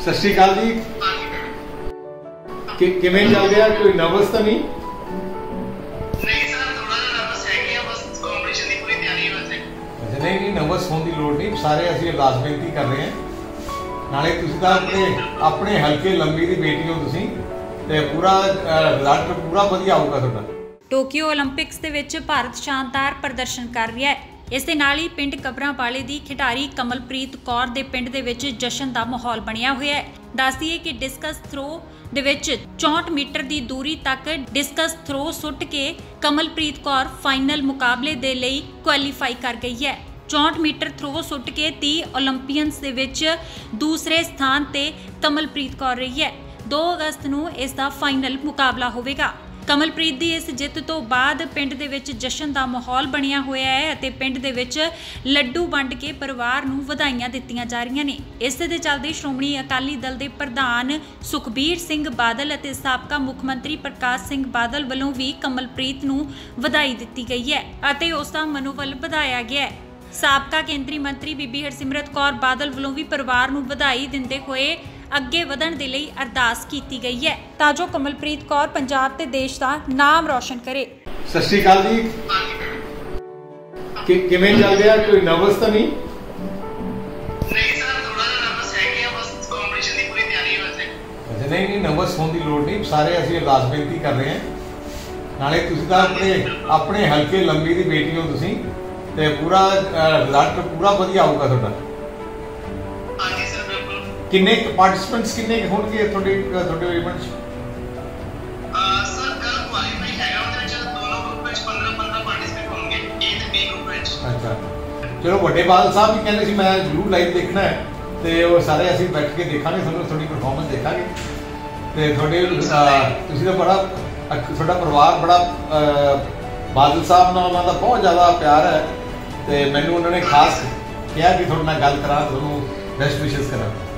सत श्री अकाल जी। किवें चल रहा? कोई नर्वस तो नहीं? अच्छा, नहीं नर्वस होने की लोड़ नहीं। सारे असीं अरदास बेनती कर रहे हैं। नाले तुसीं तां अपने हल्के लंबी की बेटी हो तुसीं, ते पूरा रिजल्ट पूरा वधिया आऊगा तुहाडा। टोक्यो ओलंपिक्स दे विच भारत शानदार प्रदर्शन कर रहा है। इस दे नाल ही पिंड कबरांवाले दी खिडारी कमलप्रीत कौर दे पिंड दे विच जशन दा माहौल बनिया होया है। दस दईए कि डिस्कस थ्रो दे विच 64 मीटर दी दूरी तक डिस्कस थ्रो सुट के कमलप्रीत कौर फाइनल मुकाबले दे लई क्वालीफाई कर गई है। 64 मीटर थ्रो सुट के 30 ओलंपीयंस दे विच दूसरे स्थान ते कमलप्रीत कौर रही है। 2 अगस्त नूं इस दा फाइनल मुकाबला होवेगा। कमलप्रीत दी इस जित तो बाद पिंड दे विच जशन दा माहौल बनिया होया है अते पिंड दे विच लड्डू वंड के परिवार नूं वधाइयां दित्तियां जा रहीआं ने। इस दे चलदे श्रोमणी अकाली दल दे प्रधान सुखबीर सिंह बादल अते साबका मुख मंत्री प्रकाश सिंह बादल वल्लों भी कमलप्रीत नूं वधाई दित्ती गई है अते उस दा मनोबल वधाया गया है। साबका केंद्रीय मंत्री बीबी हरसिमरत कौर बादल वल्लों भी परिवार नूं वधाई दिंदे होए अगे वधण दे लई अरदास कीती गई है तां जो कमलप्रीत कौर पंजाब ते देश दा नाम रोशन करे। सत श्री अकाल जी। किवें चल रहा? कोई नर्वस तो नहीं? अच्छा, नहीं नर्वस होने की लोड़ नहीं। सारे असीं अरदास बेनती कर रहे हैं। नाले तुसीं तां अपने हल्के लंबी की बेटी हो तुसीं, ते पूरा रिजल्ट पूरा वधिया आऊगा तुहाडा। किन्ने पार्टिसिपेंट्स किन्ने होणगे तुहाडे इवेंट च? सर कल क्वालीफाई हैगा ਉਹਦੇ ਵਿੱਚ ਦੋਨੋਂ ਗਰੁੱਪ ਵਿੱਚ 15 ਪਾਰਟਿਸਿਪੇਟ ਹੋਣਗੇ A ਤੇ B ਗਰੁੱਪ ਵਿੱਚ। ਅੱਛਾ, ਚਲੋ ਵੱਡੇ ਬਾਦਲ ਸਾਹਿਬ ਵੀ ਕਹਿੰਦੇ ਸੀ ਮੈਂ ਜ਼ਰੂਰ ਲਾਈਵ ਦੇਖਣਾ ਹੈ, ਤੇ ਉਹ ਸਾਰੇ ਅਸੀਂ ਬੈਠ ਕੇ ਦੇਖਾਂਗੇ, ਤੁਹਾਨੂੰ ਤੁਹਾਡੀ ਪਰਫਾਰਮੈਂਸ ਦੇਖਾਂਗੇ। ਤੇ ਤੁਹਾਡੇ ਤੁਸੀਂ ਤਾਂ ਬੜਾ ਤੁਹਾਡਾ ਪਰਿਵਾਰ ਬੜਾ ਬਾਦਲ ਸਾਹਿਬ ਨਾਲ ਉਹਨਾਂ ਦਾ ਬਹੁਤ ਜ਼ਿਆਦਾ ਪਿਆਰ ਹੈ, ਤੇ ਮੈਨੂੰ ਉਹਨਾਂ ਨੇ ਖਾਸ ਕਿਹਾ ਕਿ ਤੁਹਾਡੇ ਨਾਲ ਗੱਲ ਕਰਾਂ, ਤੁਹਾਨੂੰ ਬੈਸਟ ਵਿਸ਼ੇਸ ਕਰਾਂ।